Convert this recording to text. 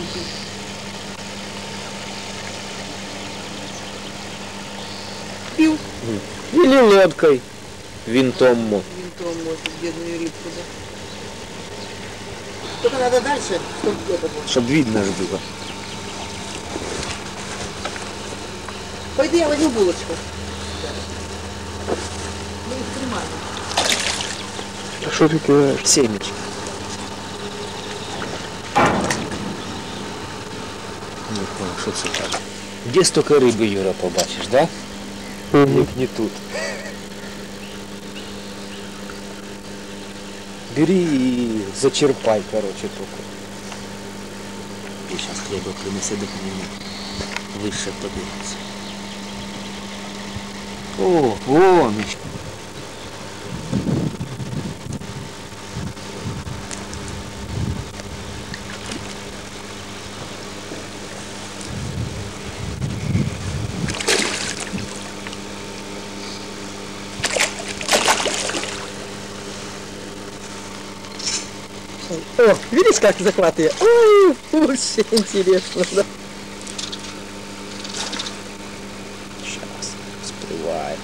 Пил. Или лодкой. Винтом. Винтом может бедную рыбку, да. Только надо дальше, чтобы это было. Чтоб видно ж было. Пойду я возьму булочку. Ну, экстремально. А що ти кидаєш? Семечки. Не понял, що це так. Де стільки риби, Юра, побачиш, да? Як не тут. Бери і зачерпай, короче, только. І зараз хліба принесе до мене. Вище подивитися. О, вон. О, видишь, как захватывает? Ой, вообще интересно, да. Сейчас всплывает.